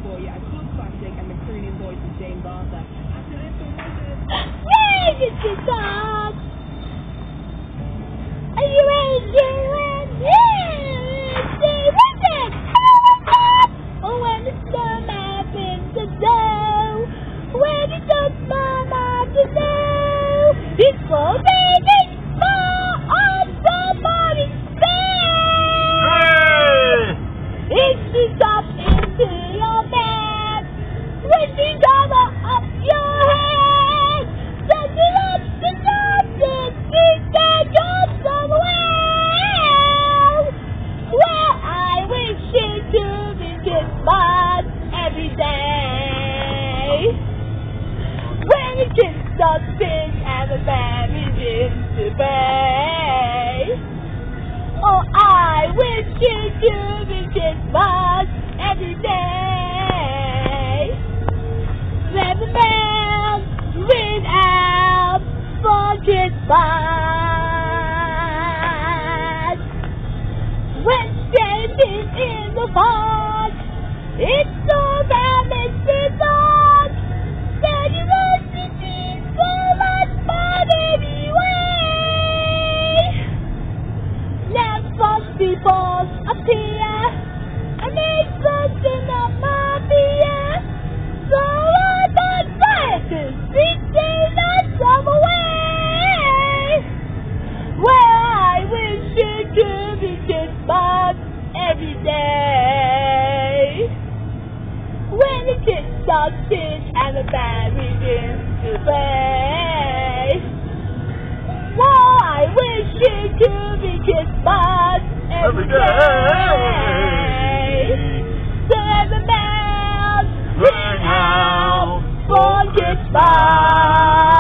for you a good classic and the crooning voice of Jane Barker. After this one, Ready to talk? Are you ready to say what's it? Oh, when the storm happens to know, when it does mama to know, it's for baby on somebody's face. It's just up into your back, when you cover up your head, does it up to nothing, think that you're somewhere where I wish it could be just fun every day. When it gets something and the man begins to pay. Oh, I wish it could be just fun every day. Let the bells ring out for Christmas. When standing in the park, it's so rabbit to talk. That you must see so much fun anyway. Let false people appear and make something of my fear. So I'm not trying to speak us some way where I wish it could be just fun every day. When the kids start sing and the band begins to play. Oh, I wish it could be just fun every day. So let the bells ring out for Christmas.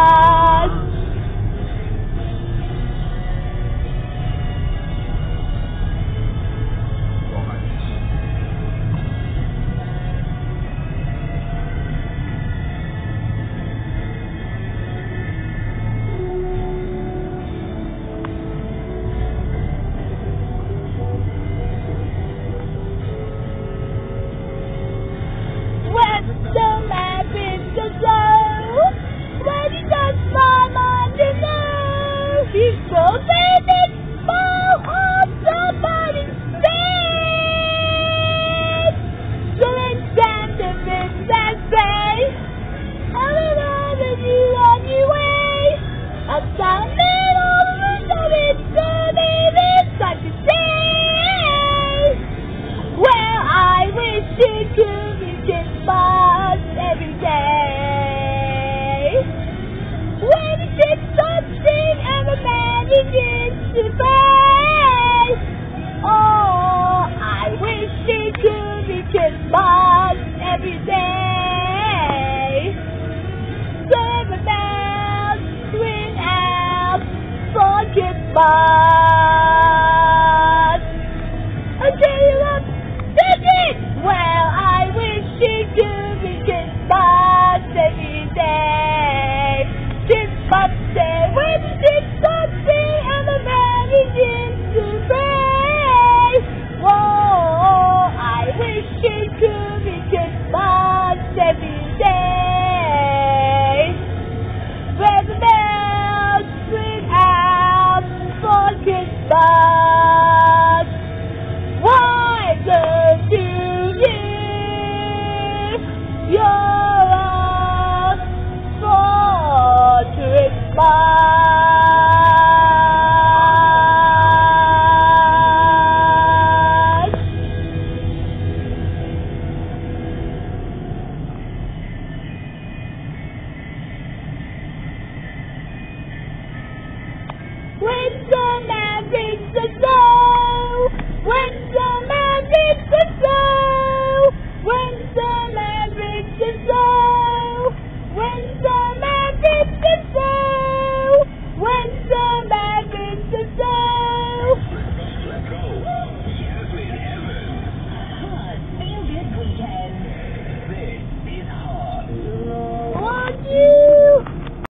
He's so baby, fall on somebody's face. So let's stand the fence and say, I don't know that you on your way. Outside middle of the it's so baby, such a day. Well, I wish it could be just fun every day. When it gets something and the man begins to play. Oh, I wish it could be Christmas every day. So the bells ring out for Christmas.